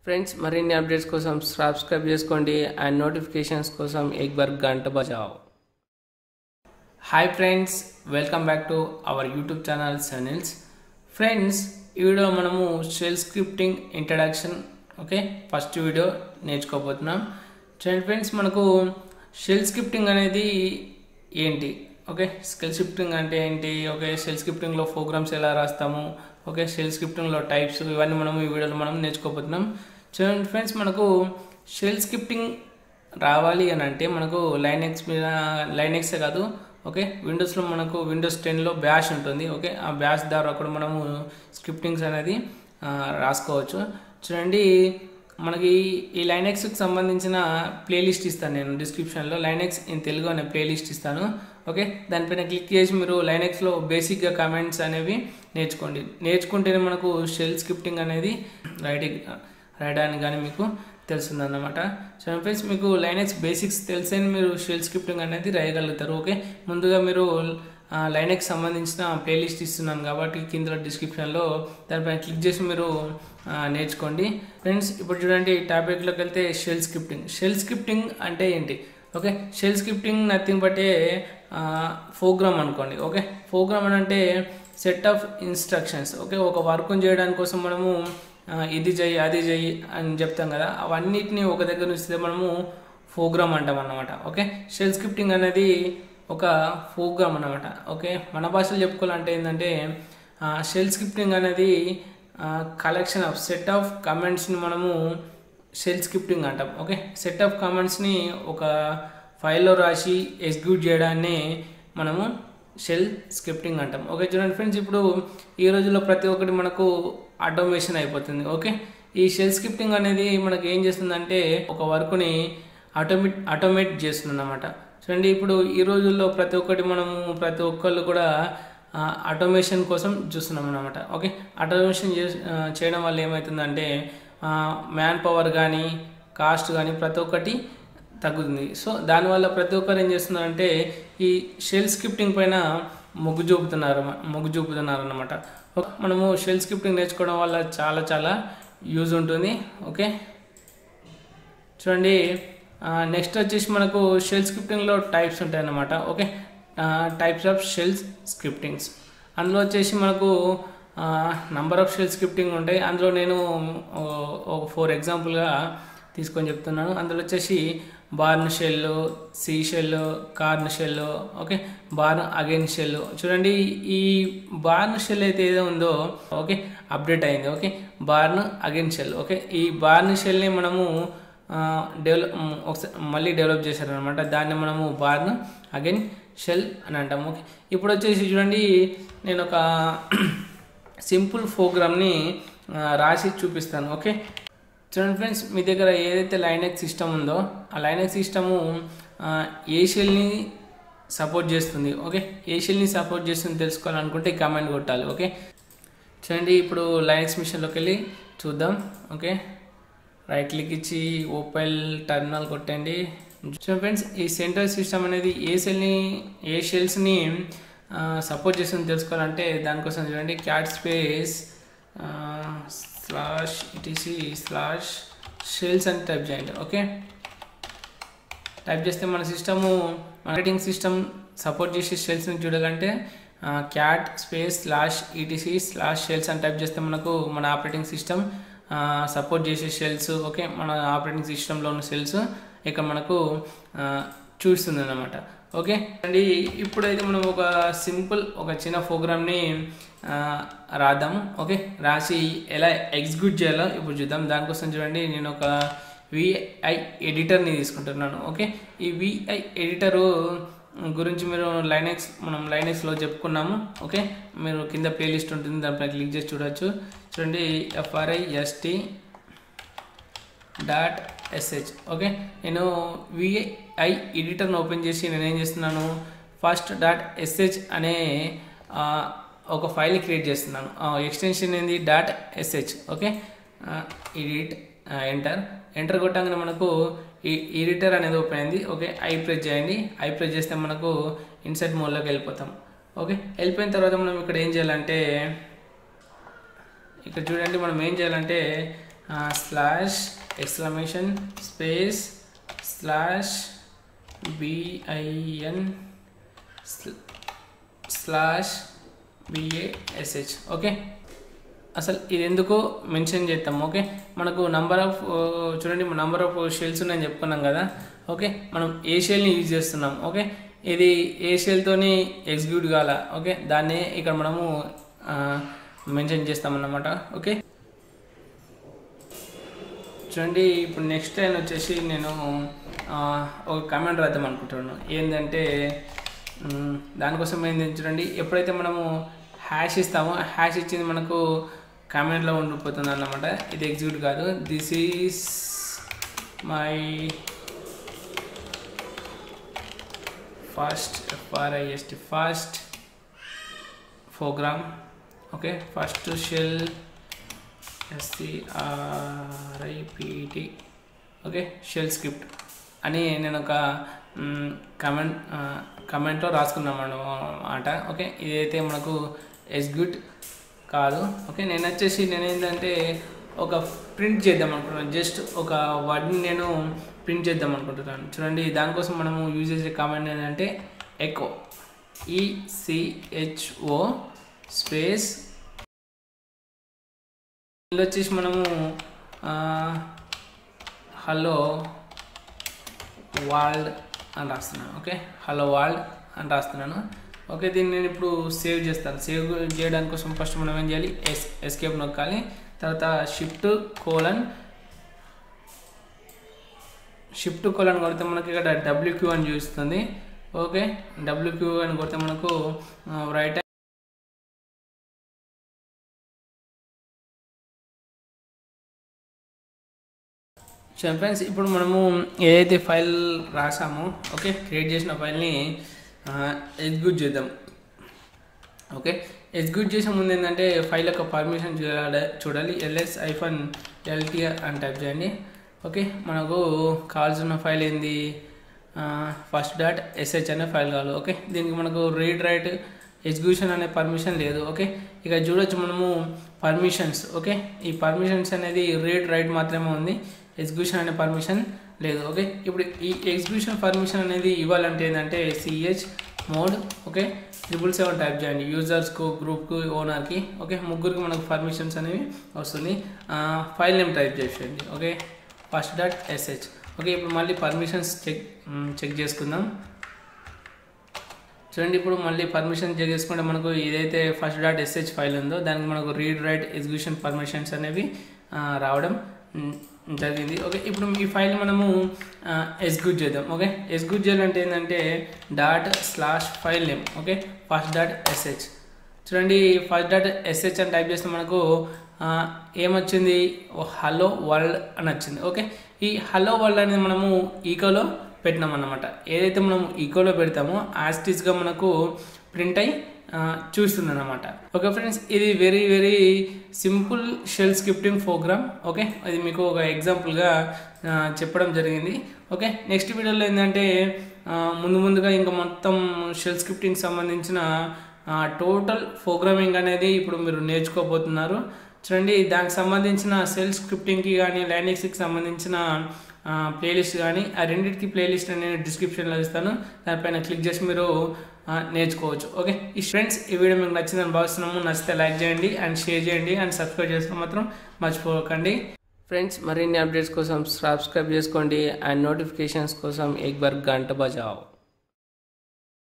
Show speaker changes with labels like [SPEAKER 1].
[SPEAKER 1] Friends మరిన్ని updates కోసం subscribe చేసుకోండి అండ్ నోటిఫికేషన్స్ కోసం एक बार घंटा बजाओ. Hi friends, welcome back to our YouTube channel సనిల్స్. ఫ్రెండ్స్, ఈ వీడియో మనము shell scripting introduction first video నేర్చుకోబోతున్నాం. చూడండి ఫ్రెండ్స్, మనకు షెల్ స్క్రిప్టింగ్ అనేది ఏంటి, షెల్ స్క్రిప్టింగ్ అంటే ఏంటి, షెల్ స్క్రిప్టింగ్లో ప్రోగ్రామ్స్ ఎలా రాస్తాము, షెల్ స్క్రిప్టింగ్లో టైప్స్, ఇవన్నీ మనం ఈ వీడియోలో మనం నేర్చుకోబోతున్నాం. చూడండి ఫ్రెండ్స్, మనకు షెల్ స్క్రిప్టింగ్ రావాలి అని అంటే మనకు లైనెక్స్ మీద లైనెక్సే కాదు విండోస్లో మనకు విండోస్ 10లో బ్యాష్ ఉంటుంది. ఆ బ్యాష్ ద్వారా కూడా మనము స్క్రిప్టింగ్స్ అనేది రాసుకోవచ్చు. చూడండి, మనకి ఈ లైనెక్స్కి సంబంధించిన ప్లేలిస్ట్ ఇస్తాను నేను డిస్క్రిప్షన్లో. లైనెక్స్ ఇన్ తెలుగు అనే ప్లేలిస్ట్ ఇస్తాను. దానిపైన క్లిక్ చేసి మీరు లైనెక్స్లో బేసిక్గా కమాండ్స్ అనేవి నేర్చుకుంటేనే మనకు షెల్ స్క్రిప్టింగ్ అనేది రాయడానికి కానీ మీకు తెలుస్తుంది అన్నమాట. సో ఫ్రెండ్స్, మీకు లైనెక్స్ బేసిక్స్ తెలిసేని మీరు షెల్ స్క్రిప్టింగ్ అనేది రాయగలుగుతారు. ముందుగా మీరు లైనెక్స్ సంబంధించిన ప్లేలిస్ట్ ఇస్తున్నాను కాబట్టి కింద డిస్క్రిప్షన్లో దానిపైన క్లిక్ చేసి మీరు నేర్చుకోండి. ఫ్రెండ్స్, ఇప్పుడు చూడండి, టాపిక్లోకి వెళ్తే షెల్ స్క్రిప్టింగ్ అంటే ఏంటి? Shell scripting nothing but a program అనుకోండి. ప్రోగ్రామ్ అని అంటే సెట్ ఆఫ్ ఇన్స్ట్రక్షన్స్. ఒక వర్క్ని చేయడానికి కోసం మనము ఇది చెయ్యి అది చెయ్యి అని చెప్తాం కదా, అవన్నిటిని ఒక దగ్గర నుంచి మనము ప్రోగ్రామ్ అంటాం అన్నమాట. షెల్ స్క్రిప్టింగ్ అనేది ఒక ప్రోగ్రామ్ అన్నమాట. మన భాషలో చెప్పుకోవాలంటే ఏంటంటే షెల్ స్క్రిప్టింగ్ అనేది కలెక్షన్ ఆఫ్ సెట్ ఆఫ్ కమాండ్స్ని మనము షెల్ స్క్రిప్టింగ్ అంటాం. సెట్ ఆఫ్ కమాండ్స్ని ఒక ఫైల్లో రాసి ఎగ్జిక్యూట్ చేయడాన్ని మనము షెల్ స్క్రిప్టింగ్ అంటాం. చూడండి ఫ్రెండ్స్, ఇప్పుడు ఈ రోజుల్లో ప్రతి ఒక్కటి మనకు ఆటోమేషన్ అయిపోతుంది. ఈ షెల్ స్క్రిప్టింగ్ అనేది మనకి ఏం చేస్తుందంటే ఒక వర్క్ని ఆటోమేట్ చేస్తుంది అన్నమాట. చూడండి, ఇప్పుడు ఈ రోజుల్లో ప్రతి ఒక్కళ్ళు కూడా ఆటోమేషన్ కోసం చూస్తున్నాం అన్నమాట. ఆటోమేషన్ చేయడం వల్ల ఏమవుతుందంటే మ్యాన్ పవర్ కానీ కాస్ట్ కానీ ప్రతి ఒక్కటి తగ్గుతుంది. సో దానివల్ల ప్రతి ఒక్కరు ఏం చేస్తున్నారంటే ఈ షెల్ స్క్రిప్టింగ్ పైన మొగ్గు చూపుతున్నారు అన్నమాట. మనము షెల్ స్క్రిప్టింగ్ నేర్చుకోవడం వల్ల చాలా చాలా యూజ్ ఉంటుంది. చూడండి, నెక్స్ట్ వచ్చేసి మనకు షెల్ స్క్రిప్టింగ్లో టైప్స్ ఉంటాయి అన్నమాట. టైప్స్ ఆఫ్ షెల్ స్క్రిప్టింగ్స్, అందులో వచ్చేసి మనకు నంబర్ ఆఫ్ షెల్ స్క్రిప్టింగ్ ఉంటాయి. అందులో నేను ఒక 4 ఎగ్జాంపుల్గా తీసుకొని చెప్తున్నాను. అందులో వచ్చేసి Bourne shell, C shell, Korn shell, Bourne again shell. చూడండి, ఈ బార్న్ షెల్ అయితే ఏదో ఉందో అప్డేట్ అయింది. Bourne again shell. ఈ బార్న్ షెల్ని మనము మళ్ళీ డెవలప్ చేశారనమాట. దాన్ని మనము బార్న్ అగైన్ షెల్ అని అంటాము. ఇప్పుడు వచ్చేసి చూడండి, నేను ఒక సింపుల్ ప్రోగ్రామ్ని రాసి చూపిస్తాను. చూడండి ఫ్రెండ్స్, మీ దగ్గర ఏదైతే లైనెక్స్ సిస్టమ్ ఉందో ఆ లైనెక్స్ సిస్టము ఏ షెల్ని సపోర్ట్ చేస్తుంది, ఏ షెల్ని సపోర్ట్ చేస్తుంది తెలుసుకోవాలనుకుంటే ఈ కమాండ్ కొట్టాలి. చూడండి, ఇప్పుడు లైనెక్స్ మిషన్లోకి వెళ్ళి చూద్దాం. రైట్ క్లిక్ ఇచ్చి ఓపెన్ టెర్మినల్ కొట్టండి. చూడండి ఫ్రెండ్స్, ఈ సెంట్రల్ సిస్టమ్ అనేది ఏ షెల్స్ని సపోర్ట్ చేస్తుంది తెలుసుకోవాలంటే దానికోసం చూడండి, క్యాట్ స్పేస్ /etc/షెల్స్ అని టైప్ చేయండి. టైప్ చేస్తే మన ఆపరేటింగ్ సిస్టమ్ సపోర్ట్ చేసే షెల్స్ని చూడాలంటే క్యాట్ స్పేస్ /etc/షెల్స్ అని టైప్ చేస్తే మనకు మన ఆపరేటింగ్ సిస్టమ్ సపోర్ట్ చేసే షెల్స్ మన ఆపరేటింగ్ సిస్టంలో ఉన్న షెల్స్ ఇక్కడ మనకు చూస్తుంది అన్నమాట. అండి, ఇప్పుడైతే మనం ఒక చిన్న ప్రోగ్రామ్ని రాద్దాము. రాసి ఎలా ఎగ్జిక్యూట్ చేయాలో ఇప్పుడు చూద్దాం. దానికోసం చూడండి, నేను ఒక విఐ ఎడిటర్ని తీసుకుంటున్నాను. ఈ విఐ ఎడిటరు గురించి మీరు మనం లైనెక్స్లో చెప్పుకున్నాము. మీరు కింద ప్లేలిస్ట్ ఉంటుంది, దానిపై క్లిక్ చేసి చూడవచ్చు. చూడండి, frist.sh. నేను విఐ ఎడిటర్ని ఓపెన్ చేసి నేనేం చేస్తున్నాను, first.sh అనే ఒక ఫైల్ని క్రియేట్ చేస్తున్నాను. ఎక్స్టెన్షన్ ఏంది .sh. ఎడిట్ ఎంటర్ కొట్టగానే మనకు ఈ ఎడిటర్ అనేది ఓపెన్ అయింది. ఐ ప్రెస్ చేయండి. ఐ ప్రెస్ చేస్తే మనకు ఇన్సర్ట్ మోడ్లోకి వెళ్ళిపోతాం. వెళ్ళిపోయిన తర్వాత మనం ఇక్కడ ఏం చేయాలంటే ఇక్కడ చూడండి, మనం ఏం చేయాలంటే slash exclamation space slash B I N slash BASH. Okay, అసలు ఇది ఎందుకు మెన్షన్ చేస్తాం? ఓకే, మనకు నంబర్ ఆఫ్ చూడండి, నంబర్ ఆఫ్ షెల్స్ ఉన్నాయని చెప్పుకున్నాం కదా. ఓకే, మనం ఏ షెల్ని యూజ్ చేస్తున్నాం? ఓకే, ఇది ఏ షెల్తోని ఎగ్జిక్యూట్ కావాలా? ఓకే, దాన్ని ఇక్కడ మనము మెన్షన్ చేస్తామన్నమాట. ఓకే, చూడండి, ఇప్పుడు నెక్స్ట్ టైం వచ్చేసి నేను ఒక కమెంట్ రాద్దాం అనుకుంటున్నాను. ఏంటంటే దానికోసం ఏంటి చూడండి, ఎప్పుడైతే మనము హ్యాష్ ఇస్తామో హ్యాష్ ఇచ్చింది మనకు కామెంట్లో ఉండిపోతుంది అన్నమాట. ఇది ఎగ్జిక్యూట్ కాదు. This is my first first program. Okay, first shell SCRIPT. Okay, shell script అని నేను ఒక కమెంట్లో రాసుకున్నాం అన్నమాట. ఓకే, ఇదైతే మనకు ఎగ్జిక్యూట్ కాదు. ఓకే, నేనేంటంటే ఒక ప్రింట్ చేద్దాం అనుకుంటున్నాను. జస్ట్ ఒక వర్డ్ని నేను ప్రింట్ చేద్దాం అనుకుంటున్నాను. చూడండి, దానికోసం మనము యూజ్ చేసే కామెంట్ ఏంటంటే ఎకో ECHO స్పేస్ ఇందులో వచ్చేసి మనము హలో వరల్డ్ అని రాస్తున్నాను. ఓకే, హలో వరల్డ్ అని రాస్తున్నాను. ఓకే, దీన్ని నేను ఇప్పుడు సేవ్ చేస్తాను. సేవ్ చేయడానికి కోసం ఫస్ట్ మనం ఏం చేయాలి? ఎస్కేప్ నొక్కాలి. తర్వాత షిఫ్ట్ కోలన్ కొడితే మనకి ఇక్కడ WQ అని చూస్తుంది. ఓకే, WQ అని కొడితే మనకు రైట్ ఫ్రెండ్స్, ఇప్పుడు మనము ఏదైతే ఫైల్ రాసామో, ఓకే, క్రియేట్ చేసిన ఫైల్ని ఎగ్జిక్యూట్ చేద్దాం. ఓకే, ఎగ్జిక్యూట్ చేసే ముందు ఏంటంటే ఫైల్ యొక్క పర్మిషన్ చూడాలి. ls-lt అని టైప్ చేయండి. ఓకే, మనకు కావాల్సిన ఫైల్ ఏంది? first.sh అనే ఫైల్ కావాలి. ఓకే, దీనికి మనకు రీడ్ రైట్ ఎగ్జిక్యూషన్ అనే పర్మిషన్ లేదు. ఓకే, ఇక చూడొచ్చు మనము పర్మిషన్స్. ఓకే, ఈ పర్మిషన్స్ అనేది రీడ్ రైట్ మాత్రమే ఉంది, ఎగ్జిక్యూషన్ అనే పర్మిషన్ లేదు. ఓకే, ఇప్పుడు ఈ ఎగ్జిక్యూషన్ పర్మిషన్ అనేది ఇవ్వాలంటే ఏంటంటే chmod ఓకే 777 టైప్ చేయండి. యూజర్స్కు, గ్రూప్కు, ఓనర్కి. ఓకే, ముగ్గురికి మనకు పర్మిషన్స్ అనేవి వస్తుంది. ఫైల్ నేమ్ టైప్ చేసేయండి. Okay, first.sh. ఓకే, ఇప్పుడు మళ్ళీ పర్మిషన్స్ చెక్ చేసుకుందాం. చూడండి, ఇప్పుడు మళ్ళీ పర్మిషన్ చెక్ చేసుకుంటే మనకు ఏదైతే first.sh ఫైల్ ఉందో దానికి మనకు రీడ్ రైట్ ఎగ్జిక్యూషన్ పర్మిషన్స్ అనేవి రావడం జరిగింది. ఓకే, ఇప్పుడు ఈ ఫైల్ మనము ఎగ్జిక్యూట్ చేద్దాం. ఓకే, ఎగ్జిక్యూట్ చేయాలంటే ఏంటంటే ./ఫైల్ నేమ్. Okay, first.sh. చూడండి, first.sh అని టైప్ చేస్తే మనకు ఏమొచ్చింది? హలో వరల్డ్ అని వచ్చింది. ఓకే, ఈ హలో వరల్డ్ అనేది మనము ఈకోలో పెట్టినాం అన్నమాట. ఏదైతే మనం ఈకోలో పెడతామో యాస్టీస్గా మనకు ప్రింట్ అయి చూస్తుంది అన్నమాట. ఓకే ఫ్రెండ్స్, ఇది very very simple shell scripting program. Okay, అది మీకు ఒక ఎగ్జాంపుల్గా చెప్పడం జరిగింది. ఓకే, నెక్స్ట్ వీడియోలో ఏంటంటే ముందుగా ఇంకా మొత్తం షెల్ స్క్రిప్టింగ్ సంబంధించిన టోటల్ ప్రోగ్రామింగ్ అనేది ఇప్పుడు మీరు నేర్చుకోబోతున్నారు. చూడండి, దానికి సంబంధించిన షెల్ స్క్రిప్టింగ్కి కానీ లైనక్స్కి సంబంధించిన ప్లేలిస్ట్ కానీ ఆ రెండింటికి ప్లేలిస్ట్ నేను డిస్క్రిప్షన్లో ఇస్తాను. దానిపైన క్లిక్ చేసి మీరు నేర్చుకోవచ్చు. ఓకే, ఈ ఫ్రెండ్స్, ఈ వీడియో మీకు నచ్చిందని భావిస్తున్నాము. నచ్చితే లైక్ చేయండి అండ్ షేర్ చేయండి అండ్ సబ్స్క్రైబ్ చేసుకోవడం మాత్రం మర్చిపోకండి. ఫ్రెండ్స్, మరిన్ని అప్డేట్స్ కోసం సబ్స్క్రైబ్ చేసుకోండి అండ్ నోటిఫికేషన్స్ కోసం एक बार घंटा बजाओ.